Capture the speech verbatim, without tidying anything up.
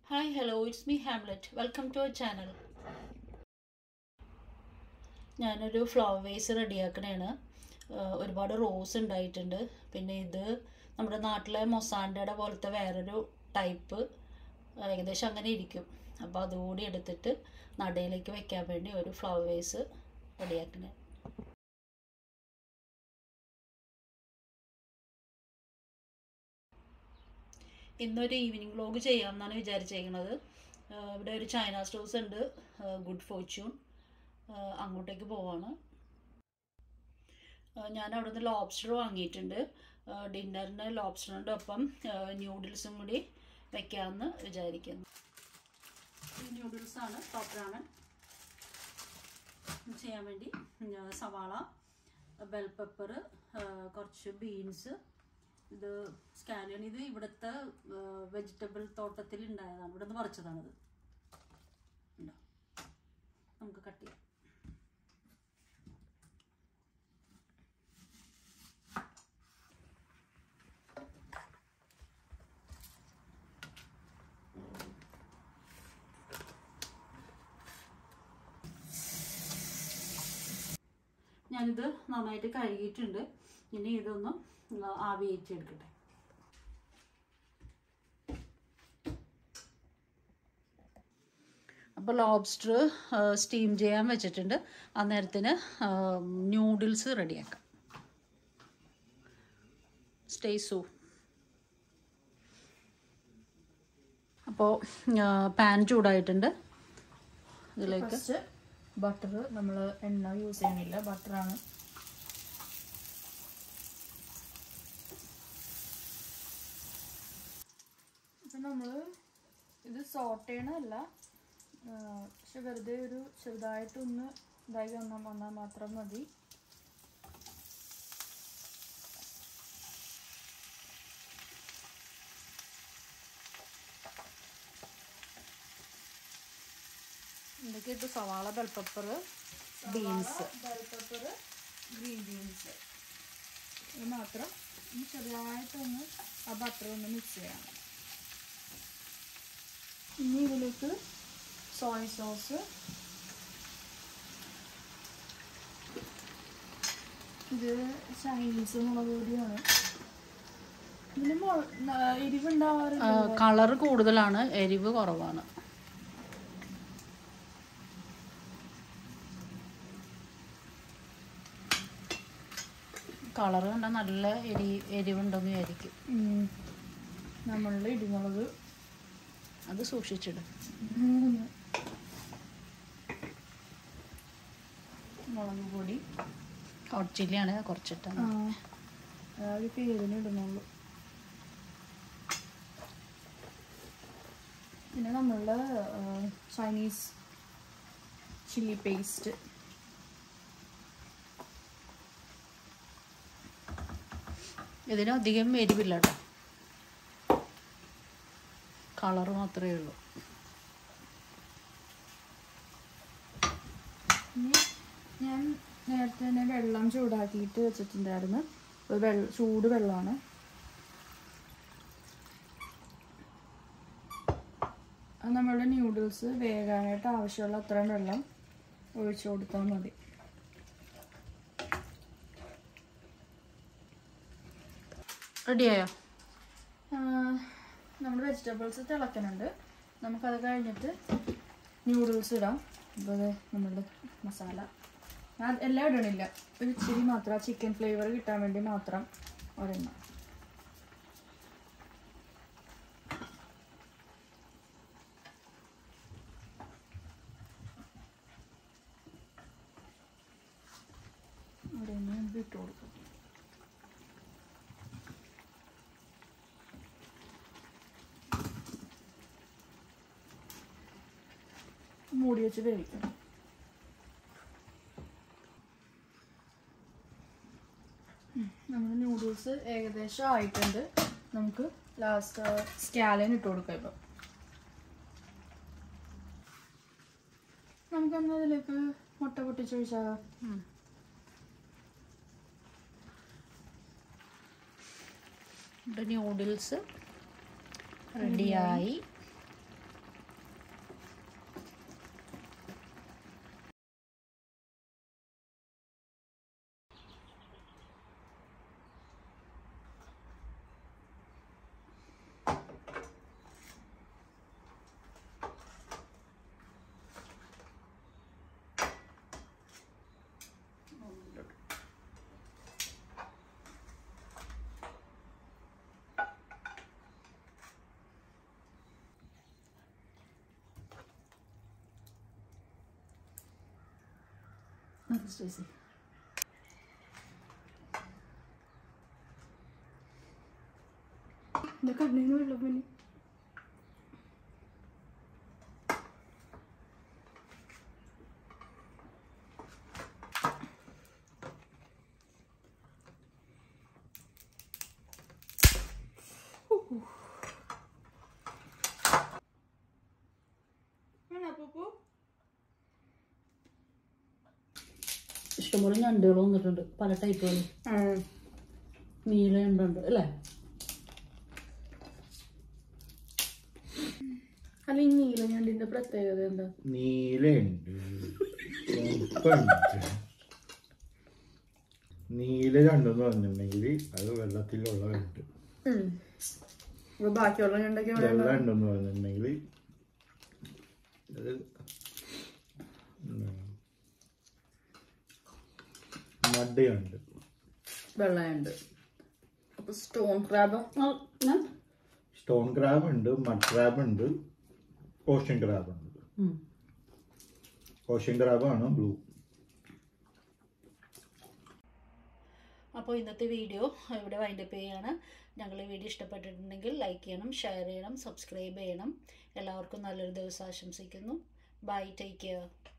Hi, hello, it's me Hamlet. Welcome to our channel. ഞാനൊരു flower vase റെഡിയാക്കണേണ്. ഒരുപാട് rose ഉണ്ടായിട്ടുണ്ട്. പിന്നെ ഇത് നമ്മുടെ നാട്ടിലെ മൊസാൻഡയുടെ പോലത്തെ വേറൊരു ടൈപ്പ് ഏകദേശം അങ്ങനെ ഇരിക്കും. അപ്പോൾ അതുകൂടി എടുത്തിട്ട് നടയിലേക്ക് വെക്കാൻ വേണ്ടി ഒരു ഫ്ലവർ വേസ് റെഡിയാക്കണേ. ഇന്നൊരു ഈവനിങ് വ്ലോഗ് ചെയ്യാമെന്നാണ് വിചാരിച്ചേക്കുന്നത്. ഇവിടെ ഒരു ചൈന സ്റ്റോഴ്സ് ഉണ്ട്, ഗുഡ് ഫോർച്യൂൺ. അങ്ങോട്ടേക്ക് പോവാണ്. ഞാൻ അവിടെ നിന്ന് ലോബ്സ്റ്റർ വാങ്ങിയിട്ടുണ്ട്. ഡിന്നറിന് ലോബ്സ്റ്ററിൻ്റെ ഒപ്പം ന്യൂഡിൽസും കൂടി വെക്കാമെന്ന് വിചാരിക്കുന്നു. ഈ ന്യൂഡിൽസാണ് ടോപ്പ് റാമൻ ചെയ്യാൻ വേണ്ടി. സവാള, ബെൽ പെപ്പർ, കുറച്ച് ബീൻസ്, ഇത് സ്കാലിയൺ. ഇത് ഇവിടുത്തെ വെജിറ്റബിൾ തോട്ടത്തിൽ ഉണ്ടായതാണ്, ഇവിടെ നിന്ന് പറിച്ചതാണിത്. ഉണ്ടോ, നമുക്ക് കട്ട് ചെയ്യാം. ഞാനിത് നന്നായിട്ട് കഴുകിയിട്ടുണ്ട്. ഇനി ഇതൊന്ന് ആവി കയറ്റിയെടുക്കട്ടെ. അപ്പോൾ ലോബ്സ്റ്റർ സ്റ്റീം ചെയ്യാൻ വെച്ചിട്ടുണ്ട്. അന്നേരത്തിന് ന്യൂഡിൽസ് റെഡിയാക്കാം. സ്റ്റേ സൂ. അപ്പോൾ പാൻ ചൂടായിട്ടുണ്ട്. ഇതിലേക്ക് ബട്ടർ, നമ്മൾ എണ്ണ യൂസ് ചെയ്യുന്നില്ല, ബട്ടറാണ്. അപ്പം നമ്മൾ ഇത് സോട്ട് ചെയ്യണമല്ല, പക്ഷെ വെറുതെ ഒരു ചെറുതായിട്ടൊന്ന് ഇതായി വന്നാൽ വന്നാൽ മാത്രം മതി. ഇതൊക്കെ ഇട്ട് സവാള, bell pepper, beans, bell pepper, green beans, ഇത് മാത്രം ചെറുതായിട്ടൊന്ന് ആ ബട്ടർ ഒന്ന് മിക്സ് ചെയ്യണം. ഇനി ഇതിലേക്ക് സോയ സോസ്, ഇത് ചൈനീസ് മുളക് പൊടിയാണ്. ഇതിന് എരിവുണ്ടാവാറില്ല. കളർ കൂടുതലാണ്, എരിവ് കുറവാണ്. കളർ കണ്ടാൽ നല്ല എരി എരിവുണ്ടെന്ന് വിചാരിക്കും. നമ്മളുടെ ഇടിമുളക് അത് സൂക്ഷിച്ചിടും. മുളക് പൊടി, ഹോട്ട് ചില്ലിയാണ് കുറച്ചിട്ടാണ്. ഒരു പേരിന് ഇടുന്നുള്ളൂ. പിന്നെ നമ്മളുടെ ചൈനീസ് ചില്ലി പേസ്റ്റ്. ഇതിനധികം എരിവില്ല കേട്ടോ, കളർ മാത്രമേ ഉള്ളൂ. ഇനി ഞാൻ നേരത്തെ തന്നെ വെള്ളം ചൂടാക്കിയിട്ട് വെച്ചിട്ടുണ്ടായിരുന്നു. ഒരു വെള്ളം ചൂട് വെള്ളമാണ്. അത് നമ്മളുടെ ന്യൂഡിൽസ് വേകാനായിട്ട് ആവശ്യമുള്ള അത്രയും വെള്ളം ഒഴിച്ചു കൊടുത്താൽ മതി. റെഡിയായോ? നമ്മുടെ വെജിറ്റബിൾസ് തിളക്കുന്നുണ്ട്. നമുക്കത് കഴിഞ്ഞിട്ട് ന്യൂഡിൽസ് ഇടാം. അപ്പോൾ നമ്മളുടെ മസാല ഞാൻ എല്ലാം ഇടണില്ല, ഒരു ഇച്ചിരി മാത്രം ചിക്കൻ ഫ്ലേവർ കിട്ടാൻ വേണ്ടി മാത്രം ഒരെണ്ണം. ഒരെണ്ണം ഇട്ട് കൊടുക്കും. മൂടി വെച്ച് വേവിക്കണം. നമ്മുടെ നൂഡിൽസ് ഏകദേശം ആയിട്ടുണ്ട്. നമുക്ക് ലാസ്റ്റ് സ്കാലിൻ ഇട്ട് കൊടുക്കാം. ഇപ്പം നമുക്കൊന്ന് അതിലേക്ക് മുട്ട പൊട്ടിച്ചൊഴിച്ചാൽ നൂഡിൽസ് റെഡിയായി. Stacy. The cut name will love me. ഇഷ്ടംപോലെ ഞണ്ടുകൾ വന്നിട്ടുണ്ട്, പല ടൈപ്പുകൾ. നീല ഞണ്ടുണ്ട് അല്ലേ? അല്ല, ഈ നീല ഞണ്ടിന്റെ പ്രത്യേകത എന്താ? നീലയുണ്ട്, നീല ഞണ്ടെന്ന് പറഞ്ഞിട്ടുണ്ടെങ്കിൽ അത് വെള്ളത്തിലുള്ള ഞണ്ട്. ബാക്കിയുള്ള ഞണ്ടൊക്കെ വെള്ള ഞണ്ടെന്ന് പറഞ്ഞിട്ടുണ്ടെങ്കിൽ അത് മഡയുണ്ട്, വെള്ളയുണ്ട്. അപ്പൊ സ്റ്റോൺ ക്രാബ് സ്റ്റോൺ ക്രാബ് ഉണ്ട്, മഡ് ക്രാബ് ഉണ്ട്, ഓഷ്യൻ ക്രാബ് ഉണ്ട്. ഓഷ്യൻ ക്രാബാണ് ബ്ലൂ. അപ്പോൾ ഇന്നത്തെ വീഡിയോ ഇവിടെ വൈൻഡപ്പ് ചെയ്യാണ്. ഞങ്ങൾ ഈ വീഡിയോ ഇഷ്ടപ്പെട്ടിട്ടുണ്ടെങ്കിൽ ലൈക്ക് ചെയ്യണം, ഷെയർ ചെയ്യണം, സബ്സ്ക്രൈബ് ചെയ്യണം. എല്ലാവർക്കും നല്ലൊരു ദിവസം ആശംസിക്കുന്നു. Bye, take care.